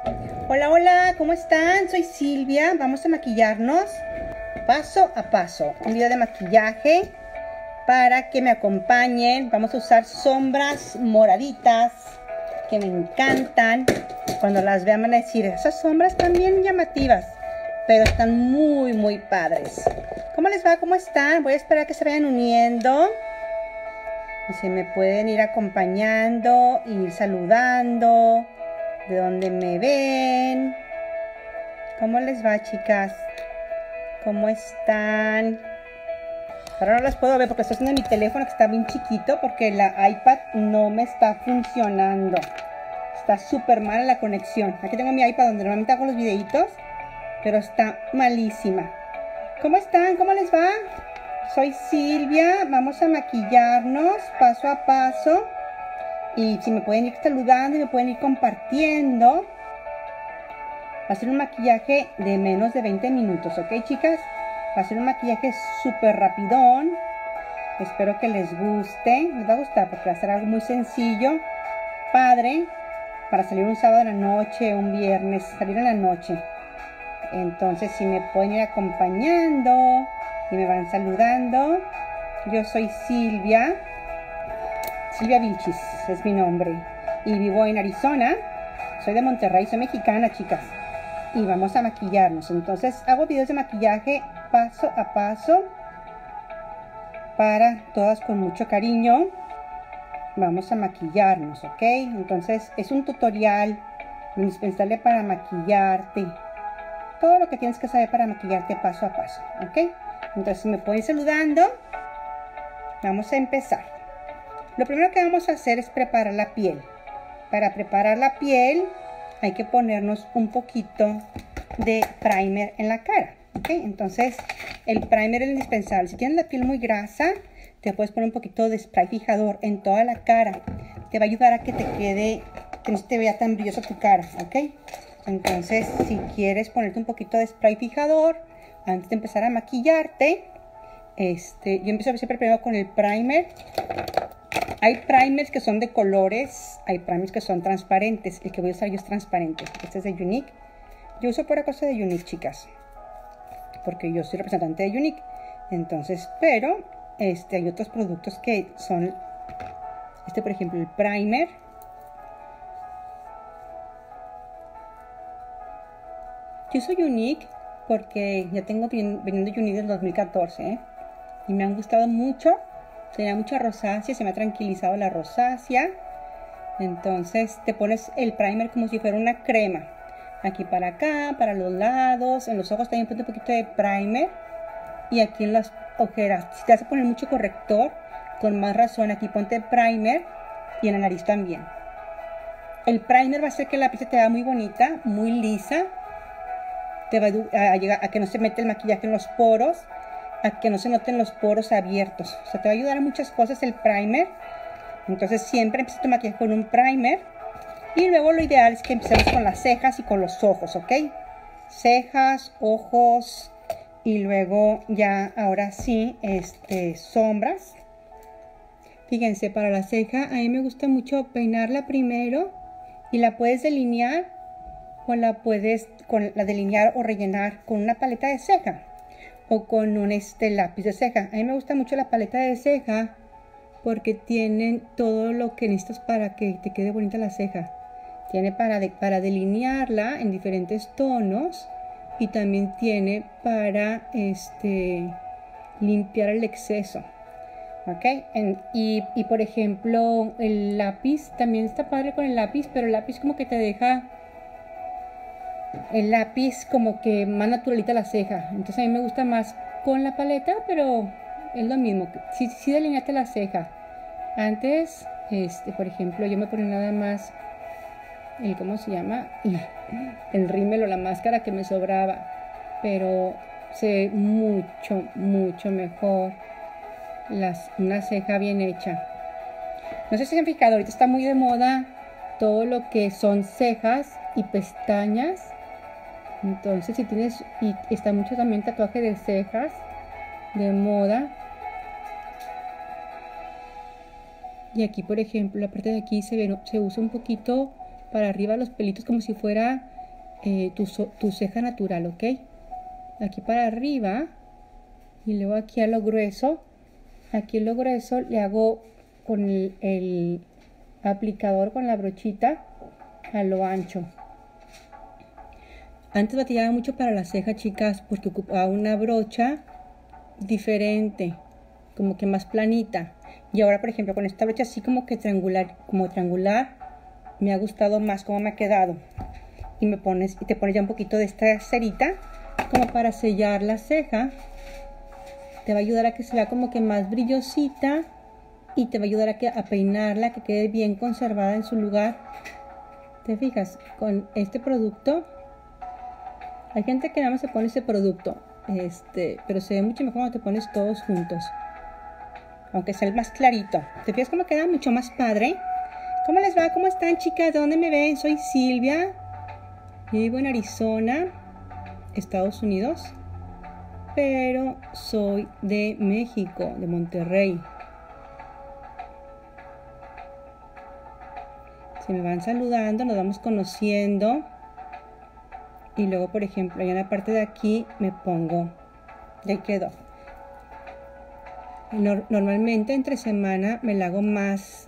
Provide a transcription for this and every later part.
Hola, hola, ¿cómo están? Soy Silvia. Vamos a maquillarnos paso a paso. Un video de maquillaje para que me acompañen. Vamos a usar sombras moraditas que me encantan. Cuando las vean van a decir, esas sombras están bien llamativas, pero están muy padres. ¿Cómo les va? ¿Cómo están? Voy a esperar a que se vayan uniendo. Y se me pueden ir acompañando, ir saludando. De donde me ven. ¿Cómo les va, chicas? ¿Cómo están? Ahora no las puedo ver porque estoy haciendo mi teléfono que está bien chiquito porque la iPad no me está funcionando. Está súper mala la conexión. Aquí tengo mi iPad donde normalmente hago los videitos, pero está malísima. ¿Cómo están? ¿Cómo les va? Soy Silvia. Vamos a maquillarnos paso a paso. Y si me pueden ir saludando y me pueden ir compartiendo. Va a ser un maquillaje de menos de 20 minutos, ¿ok, chicas? Va a ser un maquillaje súper rapidón. Espero que les guste. Les va a gustar porque va a ser algo muy sencillo, padre, para salir un sábado en la noche, un viernes, salir en la noche. Entonces, si me pueden ir acompañando y me van saludando. Yo soy Silvia. Silvia Vilchis es mi nombre y vivo en Arizona. Soy de Monterrey, soy mexicana, chicas. Y vamos a maquillarnos. Entonces hago videos de maquillaje paso a paso para todas con mucho cariño. Vamos a maquillarnos, ¿ok? Entonces es un tutorial indispensable para maquillarte. Todo lo que tienes que saber para maquillarte paso a paso, ¿ok? Entonces me pueden ir saludando. Vamos a empezar. Lo primero que vamos a hacer es preparar la piel. Para preparar la piel hay que ponernos un poquito de primer en la cara, ¿ok? Entonces el primer es indispensable. Si tienes la piel muy grasa, te puedes poner un poquito de spray fijador en toda la cara. Te va a ayudar a que te quede, que no se te vea tan brillosa tu cara, ¿ok? Entonces si quieres ponerte un poquito de spray fijador antes de empezar a maquillarte, yo empiezo siempre primero con el primer. Hay primers que son de colores, hay primers que son transparentes. El que voy a usar yo es transparente. Este es de Younique. Yo uso pura cosa de Younique, chicas, porque yo soy representante de Younique. Entonces, pero hay otros productos que son, por ejemplo, el primer. Yo uso Younique porque ya tengo veniendo Younique desde 2014, ¿eh? Y me han gustado mucho. Tenía mucha rosácea, se me ha tranquilizado la rosácea. Entonces te pones el primer como si fuera una crema. Aquí para acá, para los lados, en los ojos también ponte un poquito de primer. Y aquí en las ojeras, si te vas a poner mucho corrector, con más razón aquí ponte primer. Y en la nariz también. El primer va a hacer que la piel te vea muy bonita, muy lisa. Te va a ayudar a que no se mete el maquillaje en los poros, a que no se noten los poros abiertos. O sea, te va a ayudar a muchas cosas el primer. Entonces siempre empieza tu maquillaje con un primer. Y luego lo ideal es que empecemos con las cejas y con los ojos, ¿ok? Cejas, ojos. Y luego ya, ahora sí, sombras. Fíjense, para la ceja, a mí me gusta mucho peinarla primero. Y la puedes delinear. O la puedes delinear o rellenar con una paleta de ceja. O con un lápiz de ceja. A mí me gusta mucho la paleta de ceja porque tienen todo lo que necesitas para que te quede bonita la ceja. Tiene para delinearla en diferentes tonos y también tiene para limpiar el exceso. ¿Ok? Y por ejemplo, el lápiz también está padre con el lápiz, pero el lápiz como que te deja el lápiz como que más naturalita la ceja. Entonces a mí me gusta más con la paleta, pero es lo mismo. Si delineaste la ceja antes, por ejemplo, yo me ponía nada más ¿cómo se llama? El rímel o la máscara que me sobraba, pero se ve mucho mejor una ceja bien hecha. No sé si se han fijado, ahorita está muy de moda todo lo que son cejas y pestañas. Entonces si tienes, y está mucho también tatuaje de cejas de moda. Y aquí por ejemplo la parte de aquí se usa un poquito para arriba los pelitos como si fuera tu ceja natural, ¿ok? Aquí para arriba y luego aquí a lo grueso. Aquí en lo grueso le hago con el aplicador, con la brochita, a lo ancho. Antes batallaba mucho para la ceja, chicas, porque ocupaba una brocha diferente, como que más planita. Y ahora, por ejemplo, con esta brocha así como triangular, me ha gustado más cómo me ha quedado. Y te pones ya un poquito de esta cerita como para sellar la ceja. Te va a ayudar a que se vea como que más brillosita y te va a ayudar a peinarla, que quede bien conservada en su lugar. ¿Te fijas? Con este producto, hay gente que nada más se pone ese producto, pero se ve mucho mejor cuando te pones todos juntos, aunque sea el más clarito. ¿Te fijas cómo queda mucho más padre? ¿Cómo les va? ¿Cómo están, chicas? ¿De dónde me ven? Soy Silvia, vivo en Arizona, Estados Unidos, pero soy de México, de Monterrey. Se me van saludando, nos vamos conociendo. Y luego, por ejemplo, allá en la parte de aquí me pongo, ya quedó. Normalmente entre semana me la hago más,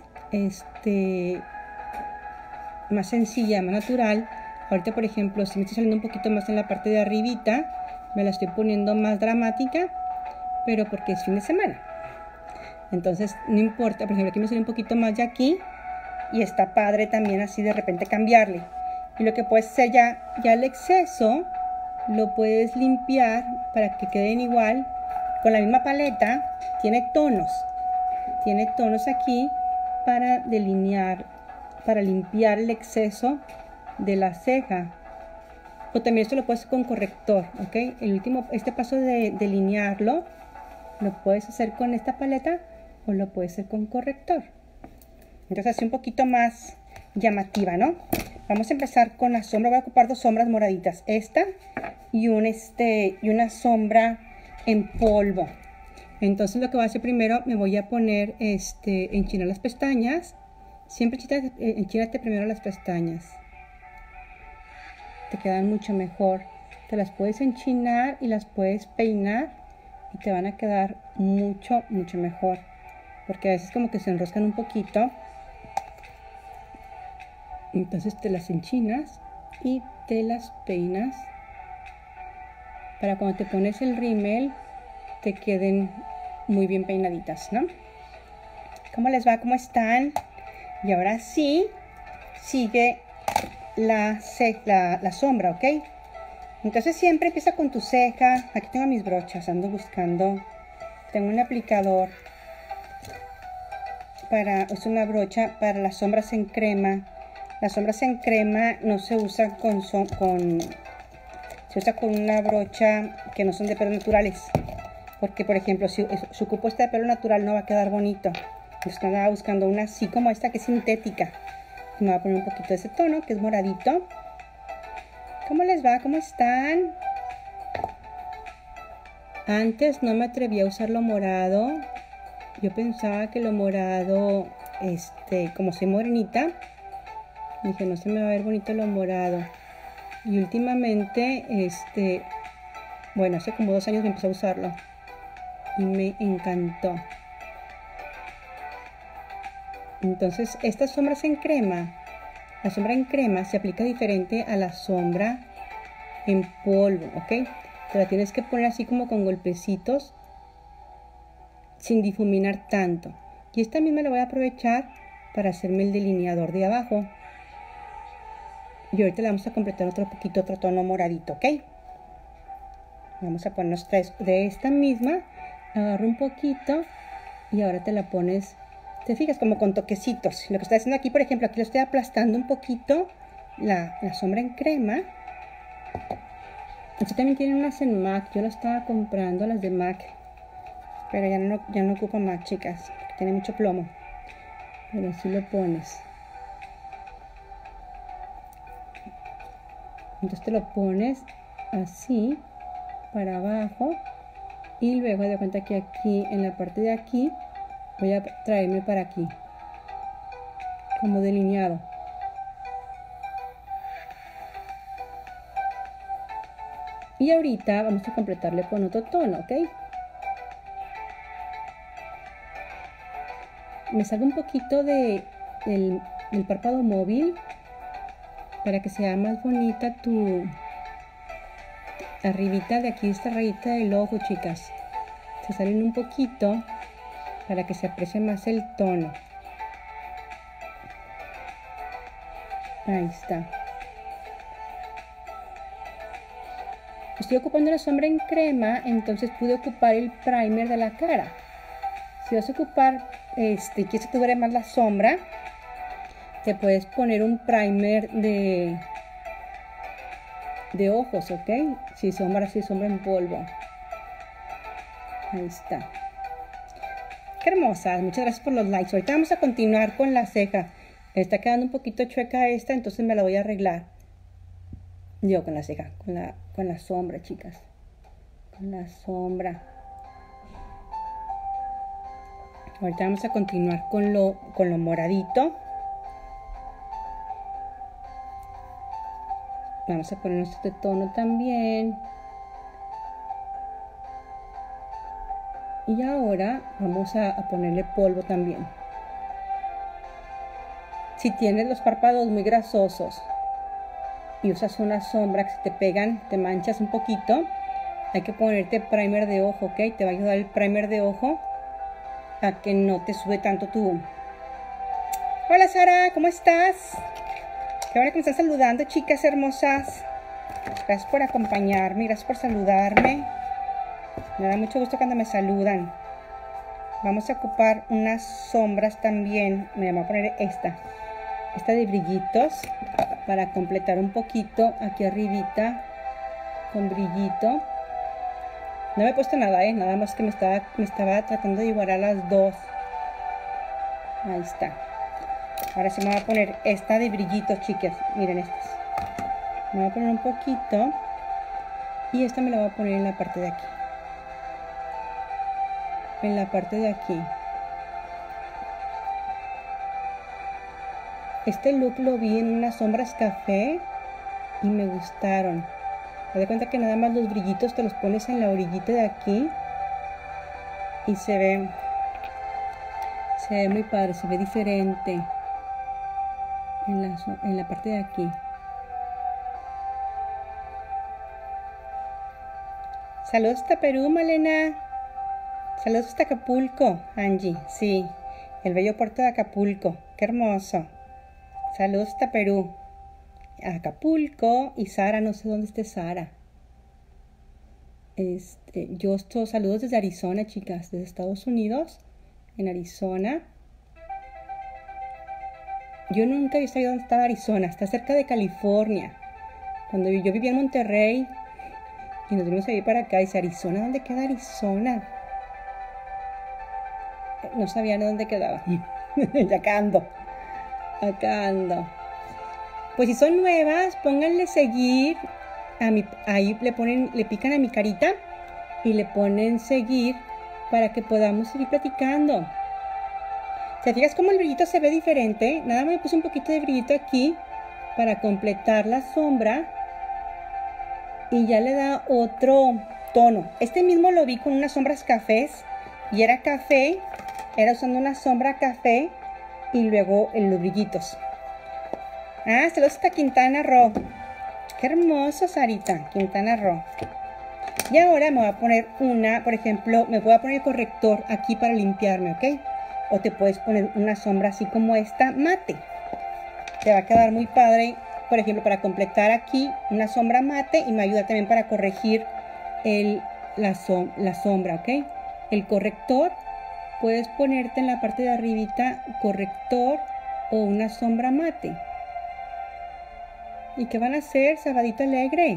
más sencilla, más natural. Ahorita, por ejemplo, si me estoy saliendo un poquito más en la parte de arribita, me la estoy poniendo más dramática, pero porque es fin de semana. Entonces, no importa, por ejemplo, aquí me sale un poquito más de aquí y está padre también así de repente cambiarle. Y lo que puedes hacer ya el exceso lo puedes limpiar para que queden igual. Con la misma paleta tiene tonos aquí para delinear, para limpiar el exceso de la ceja. O también esto lo puedes hacer con corrector, ¿ok? Este paso de delinearlo lo puedes hacer con esta paleta o lo puedes hacer con corrector. Entonces así un poquito más llamativa, ¿no? Vamos a empezar con la sombra. Voy a ocupar dos sombras moraditas, esta y una sombra en polvo. Entonces lo que voy a hacer primero, me voy a poner enchinar las pestañas. Siempre enchínate primero las pestañas, te quedan mucho mejor. Te las puedes enchinar y las puedes peinar y te van a quedar mucho mejor, porque a veces como que se enroscan un poquito. Entonces te las enchinas y te las peinas para cuando te pones el rímel te queden muy bien peinaditas, ¿no? ¿Cómo les va? ¿Cómo están? Y ahora sí, sigue la sombra, ¿ok? Entonces siempre empieza con tu ceja. Aquí tengo mis brochas, ando buscando. Tengo un aplicador es una brocha para las sombras en crema. Las sombras en crema no se usan se usa con una brocha que no son de pelos naturales, porque por ejemplo si ocupo esta de pelo natural no va a quedar bonito. Entonces andaba buscando una así como esta que es sintética. Me voy a poner un poquito de ese tono que es moradito. ¿Cómo les va? ¿Cómo están? Antes no me atrevía a usar lo morado. Yo pensaba que lo morado, como soy morenita, dije, no se me va a ver bonito lo morado. Y últimamente, bueno, hace como 2 años me empecé a usarlo. Y me encantó. Entonces, estas sombras en crema, la sombra en crema se aplica diferente a la sombra en polvo, ¿ok? Te la tienes que poner así como con golpecitos, sin difuminar tanto. Y esta misma la voy a aprovechar para hacerme el delineador de abajo. Y ahorita le vamos a completar otro tono moradito, ¿ok? Vamos a ponernos 3 de esta misma. Agarro un poquito y ahora te la pones, te fijas, como con toquecitos. Lo que estoy haciendo aquí, por ejemplo, aquí lo estoy aplastando un poquito, la sombra en crema. Aquí también tienen unas en MAC. Yo las estaba comprando, las de MAC, pero ya no ocupo MAC, chicas, tiene mucho plomo. Pero así lo pones. Entonces te lo pones así para abajo y luego de cuenta que aquí en la parte de aquí voy a traerme para aquí como delineado. Y ahorita vamos a completarle con otro tono, ¿ok? Me salgo un poquito del párpado móvil para que sea más bonita tu arribita de aquí, esta rayita del ojo, chicas. Se salen un poquito para que se aprecie más el tono. Ahí está. Estoy ocupando la sombra en crema, entonces pude ocupar el primer de la cara. Si vas a ocupar, quieres que te dure más la sombra, te puedes poner un primer de ojos, ¿ok? Si sombra en polvo. Ahí está. Qué hermosas, muchas gracias por los likes. Ahorita vamos a continuar con la ceja. Me está quedando un poquito chueca esta, entonces me la voy a arreglar. Yo con la ceja, con la sombra, chicas. Con la sombra. Ahorita vamos a continuar con lo moradito. Vamos a ponernos este tono también. Y ahora vamos a ponerle polvo también. Si tienes los párpados muy grasosos y usas una sombra que se te pegan, te manchas un poquito, hay que ponerte primer de ojo, ¿ok? Te va a ayudar el primer de ojo a que no te sube tanto tu... Hola Sara, ¿cómo estás? Qué bueno que me están saludando, chicas hermosas. Gracias por acompañarme, gracias por saludarme. Me da mucho gusto cuando me saludan. Vamos a ocupar unas sombras también. Me voy a poner esta de brillitos para completar un poquito aquí arribita con brillito. No me he puesto nada, nada más que me estaba tratando de igualar las dos. Ahí está. Ahora sí me voy a poner esta de brillitos, chicas. Miren estas. Me voy a poner un poquito y esta me la voy a poner en la parte de aquí. En la parte de aquí. Este look lo vi en unas sombras café y me gustaron. Te das cuenta que nada más los brillitos te los pones en la orillita de aquí y se ve muy padre, se ve diferente en la parte de aquí. Saludos hasta Perú, Malena. Saludos hasta Acapulco, Angie. Sí, el bello puerto de Acapulco. Qué hermoso. Saludos hasta Perú. Acapulco y Sara, no sé dónde esté Sara. Yo estoy, saludos desde Arizona, chicas, desde Estados Unidos, en Arizona. Yo nunca había sabido dónde estaba Arizona, está cerca de California. Cuando yo vivía en Monterrey y nos vinimos a ir para acá, dice Arizona, ¿dónde queda Arizona? No sabía ni dónde quedaba. Ya acá ando. Acá ando. Pues si son nuevas, pónganle seguir. Ahí le pican a mi carita y le ponen seguir para que podamos seguir platicando. ¿Te fijas cómo el brillito se ve diferente? Nada más me puse un poquito de brillito aquí para completar la sombra y ya le da otro tono. Este mismo lo vi con unas sombras cafés y era café, era usando una sombra café y luego en los brillitos. Ah, saludos hasta Quintana Roo. Qué hermoso, Sarita, Quintana Roo. Y ahora me voy a poner por ejemplo, me voy a poner el corrector aquí para limpiarme, ¿ok? O te puedes poner una sombra así como esta, mate. Te va a quedar muy padre, por ejemplo, para completar aquí una sombra mate y me ayuda también para corregir la sombra, ¿ok? El corrector, puedes ponerte en la parte de arribita corrector o una sombra mate. ¿Y qué van a hacer, Sabadito Alegre?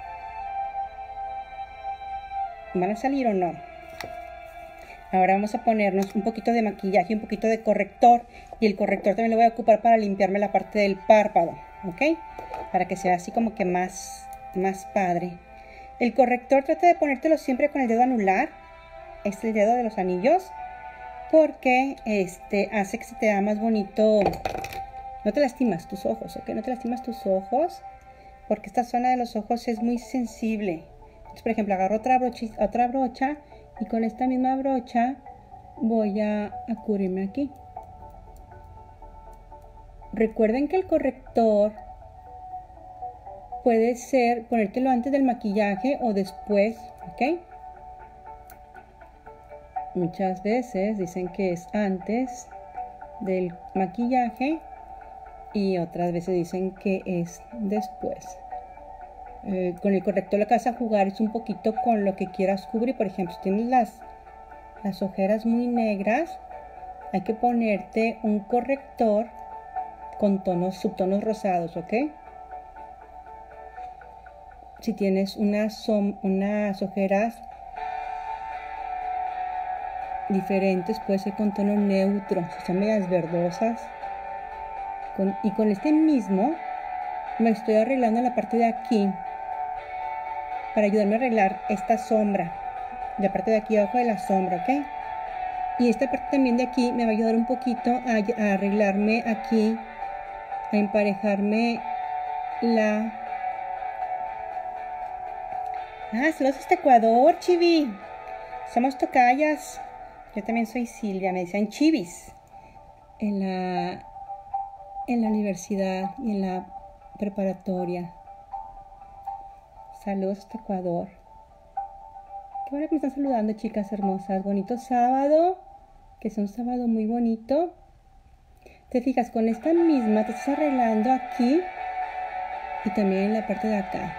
¿Van a salir o no? Ahora vamos a ponernos un poquito de maquillaje, un poquito de corrector. Y el corrector también lo voy a ocupar para limpiarme la parte del párpado, ¿ok? Para que sea así como que más padre. El corrector trata de ponértelo siempre con el dedo anular. Este es el dedo de los anillos. Porque hace que se te vea más bonito. No te lastimas tus ojos, ¿ok? No te lastimas tus ojos. Porque esta zona de los ojos es muy sensible. Entonces, por ejemplo, agarro otra brocha y con esta misma brocha voy a cubrirme aquí. Recuerden que el corrector puede ser ponértelo antes del maquillaje o después, ¿ok? Muchas veces dicen que es antes del maquillaje y otras veces dicen que es después. Con el corrector lo que vas a jugar es un poquito con lo que quieras cubrir. Por ejemplo, si tienes las ojeras muy negras, hay que ponerte un corrector con subtonos rosados, ¿ok? Si tienes unas ojeras diferentes, puede ser con tono neutro, si son medias verdosas. Y con este mismo me estoy arreglando la parte de aquí para ayudarme a arreglar esta sombra, la parte de aquí abajo de la sombra, ¿ok? Y esta parte también de aquí me va a ayudar un poquito a arreglarme aquí, a emparejarme saludos hasta Ecuador, Chivi. Somos tocayas. Yo también soy Silvia, me decían Chivis en la universidad y en la preparatoria. Saludos hasta Ecuador. Qué bueno que me están saludando, chicas hermosas. Bonito sábado, que es un sábado muy bonito. Te fijas, con esta misma te estás arreglando aquí y también en la parte de acá.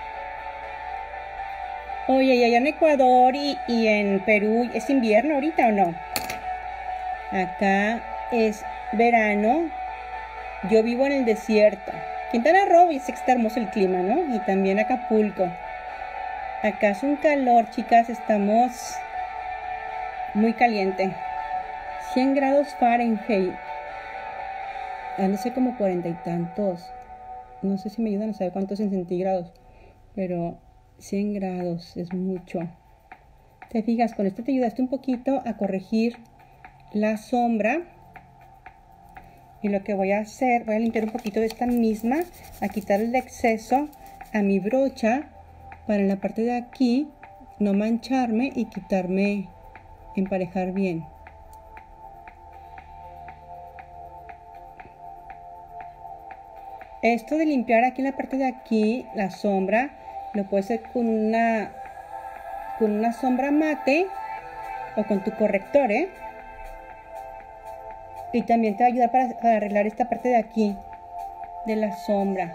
Oye, y allá en Ecuador y en Perú, ¿es invierno ahorita o no? Acá es verano. Yo vivo en el desierto. Quintana Roo, y sé que está hermoso el clima, ¿no? Y también Acapulco. Acá es un calor, chicas. Estamos muy caliente. 100 grados Fahrenheit. Han de ser como 40 y tantos. No sé si me ayudan a saber cuántos en centígrados. Pero 100 grados es mucho. Te fijas, con esto te ayudaste un poquito a corregir la sombra. Y lo que voy a hacer, voy a limpiar un poquito de esta misma, a quitar el exceso a mi brocha para en la parte de aquí no mancharme y quitarme, emparejar bien. Esto de limpiar aquí en la parte de aquí, la sombra, lo puedes hacer con una sombra mate o con tu corrector, ¿eh? Y también te va a ayudar para arreglar esta parte de aquí, de la sombra.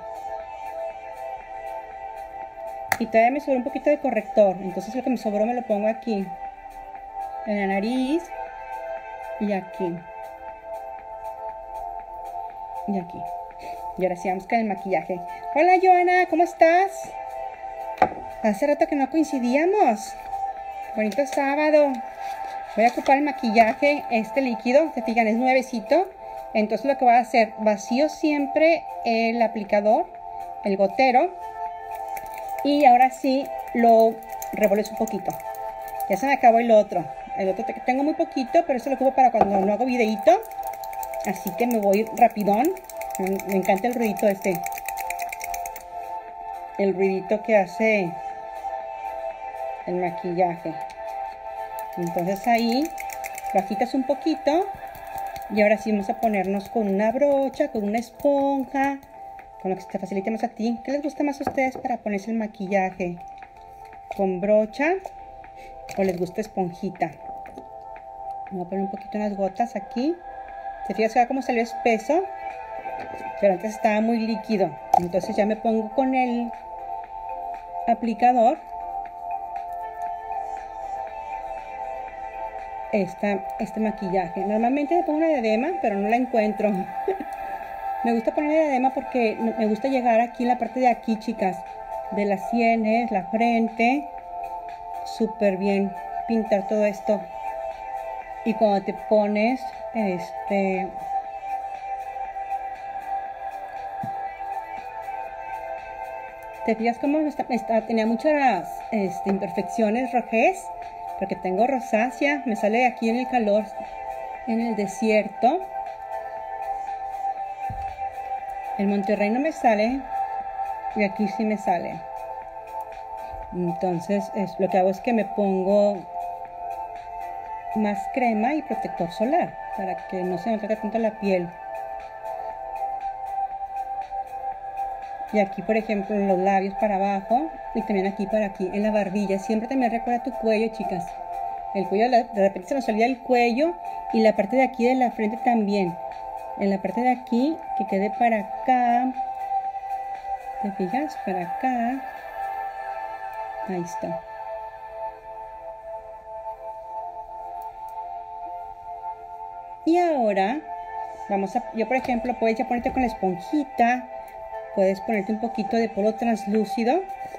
Y todavía me sobró un poquito de corrector, entonces lo que me sobró me lo pongo aquí, en la nariz, y aquí. Y aquí. Y ahora sí vamos con el maquillaje. Hola Joana, ¿cómo estás? Hace rato que no coincidíamos. Bonito sábado. Voy a ocupar el maquillaje, este líquido, se fijan, es nuevecito. Entonces lo que voy a hacer, vacío siempre el aplicador, el gotero. Y ahora sí lo revuelvo un poquito. Ya se me acabó el otro. El otro tengo muy poquito, pero eso lo ocupo para cuando no hago videíto. Así que me voy rapidón. Me encanta el ruidito este. El ruidito que hace el maquillaje. Entonces ahí lo agitas un poquito. Y ahora sí vamos a ponernos con una brocha, con una esponja, con lo que te facilite más a ti. ¿Qué les gusta más a ustedes para ponerse el maquillaje? ¿Con brocha o les gusta esponjita? Voy a poner un poquito unas gotas aquí. ¿Te fijas que cómo salió espeso? Pero antes estaba muy líquido. Entonces ya me pongo con el aplicador este maquillaje. Normalmente me pongo una diadema, pero no la encuentro. Me gusta poner la diadema porque me gusta llegar aquí en la parte de aquí, chicas, de las sienes, la frente, súper bien pintar todo esto. Y cuando te pones te fijas cómo tenía muchas imperfecciones, rojez, porque tengo rosácea, me sale aquí en el calor, en el desierto. En Monterrey no me sale y aquí sí me sale. Entonces lo que hago es que me pongo más crema y protector solar para que no se me toque tanto la piel. Y aquí, por ejemplo, en los labios para abajo y también aquí para aquí, en la barbilla. Siempre también recuerda tu cuello, chicas. El cuello, de repente se nos olvida el cuello y la parte de aquí de la frente también. En la parte de aquí, que quede para acá. ¿Te fijas? Para acá. Ahí está. Y ahora, yo por ejemplo, puedes ya ponerte con la esponjita. Puedes ponerte un poquito de polvo translúcido.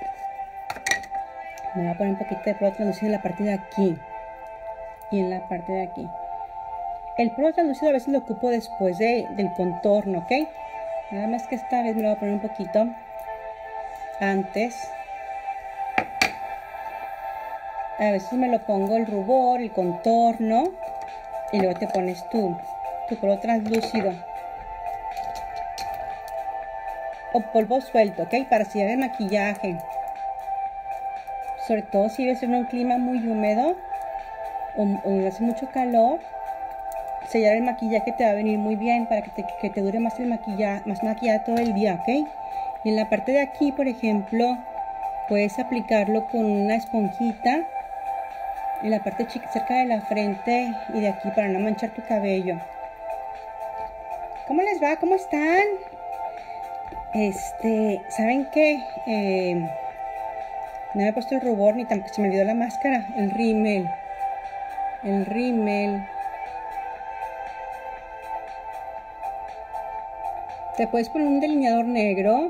Me voy a poner un poquito de polvo translúcido en la parte de aquí. Y en la parte de aquí. El polvo translúcido a veces lo ocupo después del contorno, ¿ok? Nada más que esta vez me lo voy a poner un poquito antes. A veces me lo pongo el rubor, el contorno. Y luego te pones tu polvo translúcido. O polvo suelto, ¿ok? Para sellar el maquillaje. Sobre todo si vives en un clima muy húmedo o hace mucho calor, sellar el maquillaje te va a venir muy bien para que te dure más maquillada todo el día, ¿ok? Y en la parte de aquí, por ejemplo, puedes aplicarlo con una esponjita en la parte cerca de la frente y de aquí para no manchar tu cabello. ¿Cómo les va? ¿Cómo están? ¿Saben qué? No me he puesto el rubor ni tampoco se me olvidó la máscara, el rímel. Te puedes poner un delineador negro,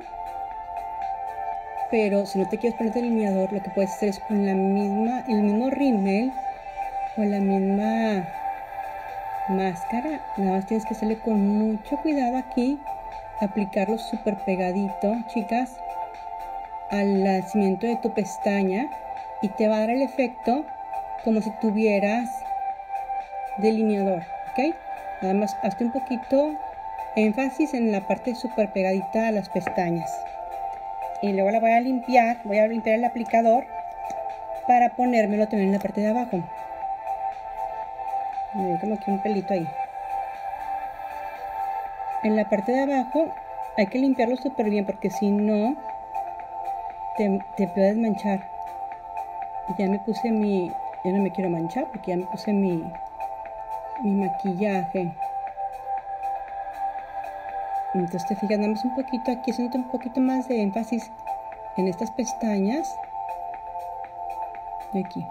pero si no te quieres poner delineador, lo que puedes hacer es con el mismo rímel o la misma máscara. Nada más tienes que hacerle con mucho cuidado aquí, aplicarlo súper pegadito, chicas, al nacimiento de tu pestaña y te va a dar el efecto como si tuvieras delineador, ¿ok? Nada más hazte un poquito énfasis en la parte súper pegadita a las pestañas. Y luego la voy a limpiar el aplicador para ponérmelo también en la parte de abajo. Me ve como que un pelito ahí. En la parte de abajo hay que limpiarlo súper bien porque si no te puedes manchar. Ya me puse ya no me quiero manchar porque ya me puse mi maquillaje. Entonces te fijas, nada más un poquito aquí, haciendo un poquito más de énfasis en estas pestañas. Y aquí.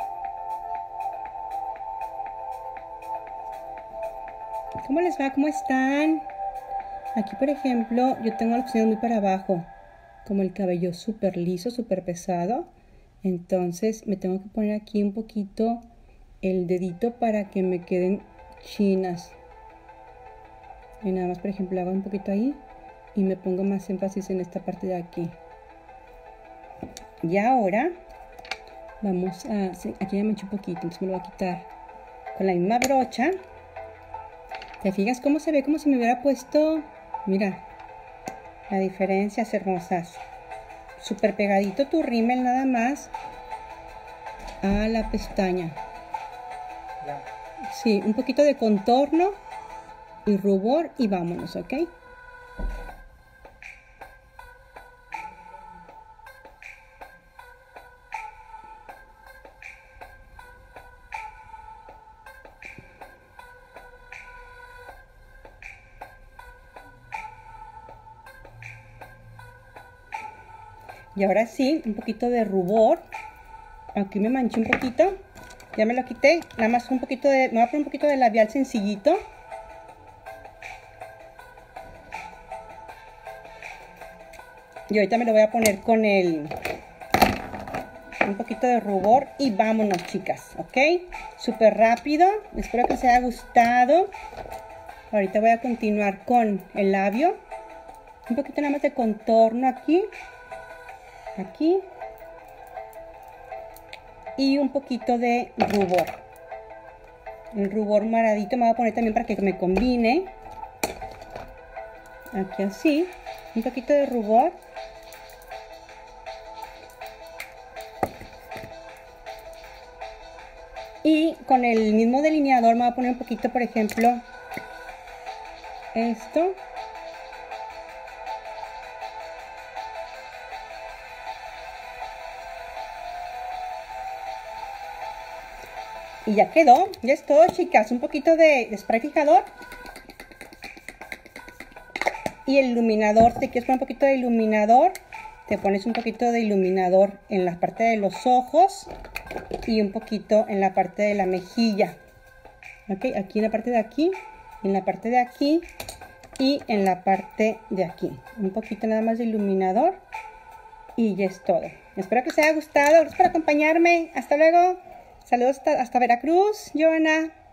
¿Cómo les va? ¿Cómo están? Aquí, por ejemplo, yo tengo la opción muy para abajo, como el cabello súper liso, súper pesado. Entonces me tengo que poner aquí un poquito el dedito para que me queden chinas. Y nada más, por ejemplo, hago un poquito ahí y me pongo más énfasis en esta parte de aquí. Y ahora vamos a... aquí ya me manché un poquito, entonces me lo voy a quitar con la misma brocha. ¿Te fijas cómo se ve? Como si me hubiera puesto... Mira, la diferencia es hermosas. Súper pegadito tu rímel nada más a la pestaña. Sí, un poquito de contorno y rubor y vámonos, ¿ok? Y ahora sí, un poquito de rubor. Aquí me manché un poquito. Ya me lo quité. Nada más un poquito me voy a poner un poquito de labial sencillito. Y ahorita me lo voy a poner con un poquito de rubor. Y vámonos, chicas, ¿ok? Súper rápido. Espero que les haya gustado. Ahorita voy a continuar con el labio. Un poquito nada más de contorno aquí. Aquí. Y un poquito de rubor. El rubor moradito me voy a poner también para que me combine. Aquí así. Un poquito de rubor. Y con el mismo delineador me voy a poner un poquito, por ejemplo, esto. Y ya quedó, ya es todo, chicas. Un poquito de spray fijador. Y el iluminador, te quieres poner un poquito de iluminador, te pones un poquito de iluminador en la parte de los ojos y un poquito en la parte de la mejilla. Ok, aquí en la parte de aquí, en la parte de aquí y en la parte de aquí. Un poquito nada más de iluminador y ya es todo. Espero que les haya gustado, gracias por acompañarme. Hasta luego. Saludos hasta Veracruz, Joana.